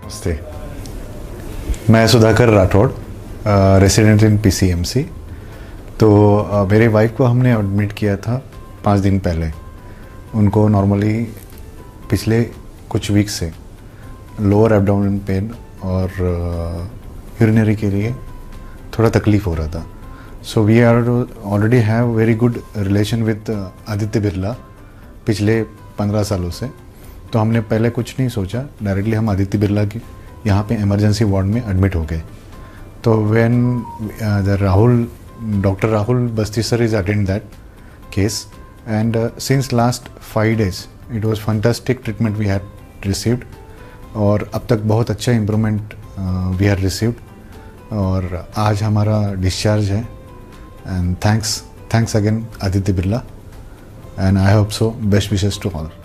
नमस्ते, मैं Sudhakar Rathod, resident in PCMC. तो मेरे वाइफ को हमने एडमिट किया था 5 दिन पहले। उनको नॉर्मली पिछले कुछ वीक से लोअर एब्डोमेन पेन और यूरिनरी के लिए थोड़ा तकलीफ हो रहा था। So we are already have very good relation with Aditya Birla पिछले 15 सालों से। तो हमने पहले कुछ नहीं सोचा, डायरेक्टली हम आदित्य बिरला की यहाँ पे इमरजेंसी वार्ड में एडमिट हो गए। तो when doctor Rahul Basti sir is attend that case and since last 5 days it was fantastic treatment we had received और अब तक बहुत अच्छा इम्प्रूवमेंट वी हैड रिसीव्ड और आज हमारा डिस्चार्ज है। And thanks again Aditya Birla and I hope so best wishes to all.